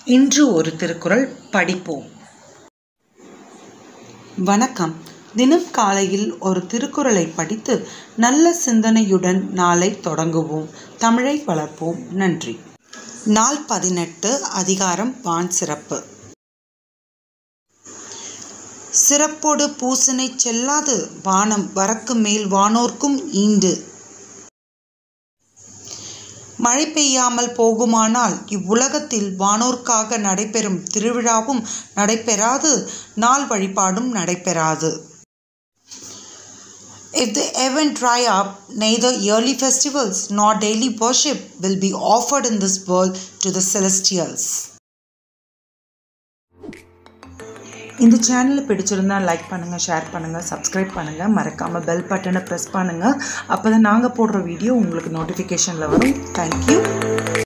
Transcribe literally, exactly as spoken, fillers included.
இன்று ஒரு திருக்குறள் படிப்போம். வணக்கம். தினம் காலையில் ஒரு திருக்குறளை படித்து நல்ல சிந்தனையுடன் நாளை தொடங்குவோம். தமிழை வளர்ப்போம். நன்றி. நாள் பதினெட்டு. அதிகாரம் வான் சிறப்பு. சிறப்பொடு பூசனை செல்லாது வானம் வரக்கு மேல் வானோர்க்கும் ஈண்டு. மழை பெய்யாமல் போகுமானால் இவ்வுலகத்தில் வானோர்க்காக நடைபெறும் திருவிழாவும் நடைபெறாது, நாள் வழிபாடும் நடைபெறாது. If the heaven dry up, neither yearly festivals nor daily worship will be offered in this world to the celestials. இந்த சேனலை பிடிச்சிருந்தா லைக் பண்ணுங்கள், ஷேர் பண்ணுங்கள், சப்ஸ்கிரைப் பண்ணுங்கள். மறக்காமல் பெல் பட்டனை ப்ரெஸ் பண்ணுங்கள். அப்போ தான் நாங்கள் போடுற வீடியோ உங்களுக்கு நோட்டிஃபிகேஷனில் வரும். தேங்க்யூ.